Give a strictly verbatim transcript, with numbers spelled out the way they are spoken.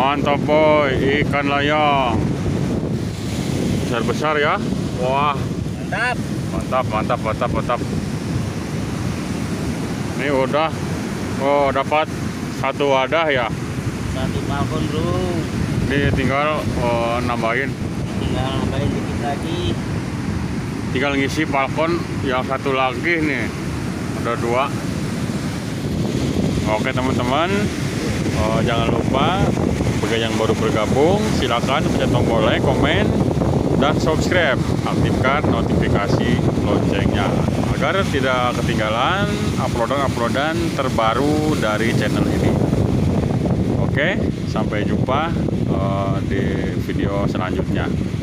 Mantap boy, ikan layang besar-besar ya. Wah, Mantap. mantap, mantap, mantap, mantap. Ini udah, oh dapat satu wadah ya. Satu balkon bro. Ini tinggal oh, nambahin, Tinggal nambahin dikit lagi. tinggal ngisi balkon yang satu lagi nih. Ada dua. Oke teman-teman, oh, jangan lupa bagi yang baru bergabung silakan pencet tombol like, komen, dan subscribe. Aktifkan notifikasi loncengnya agar tidak ketinggalan uploadan-uploadan terbaru dari channel ini. Oke, sampai jumpa uh, di video selanjutnya.